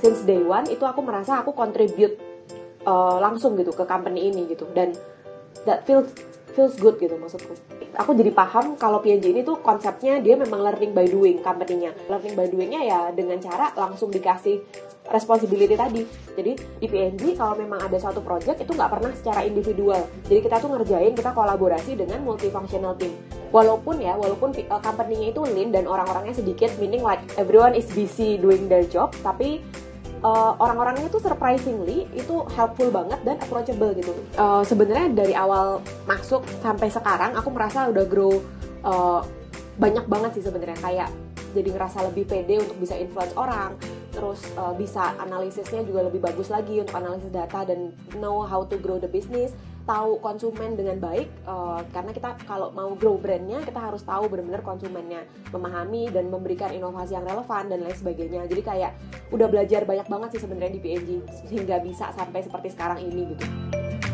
since day one itu aku merasa aku contribute langsung gitu ke company ini gitu, dan that feels good gitu maksudku. Aku jadi paham kalau P&G ini tuh konsepnya dia memang learning by doing company-nya. Learning by doing-nya ya dengan cara langsung dikasih responsibility tadi. Jadi di P&G kalau memang ada suatu project itu nggak pernah secara individual. Jadi kita tuh ngerjain, kita kolaborasi dengan multifunctional team. Walaupun company-nya itu lean dan orang-orangnya sedikit, meaning like everyone is busy doing their job, tapi orang-orangnya tuh surprisingly itu helpful banget dan approachable gitu. Sebenarnya dari awal masuk sampai sekarang aku merasa udah grow banyak banget sih sebenarnya, kayak jadi ngerasa lebih pede untuk bisa influence orang, terus bisa analisisnya juga lebih bagus lagi untuk analisis data dan know how to grow the business, tahu konsumen dengan baik, karena kita kalau mau grow brandnya kita harus tahu benar-benar konsumennya, memahami dan memberikan inovasi yang relevan dan lain sebagainya. Jadi kayak udah belajar banyak banget sih sebenarnya di P&G sehingga bisa sampai seperti sekarang ini gitu.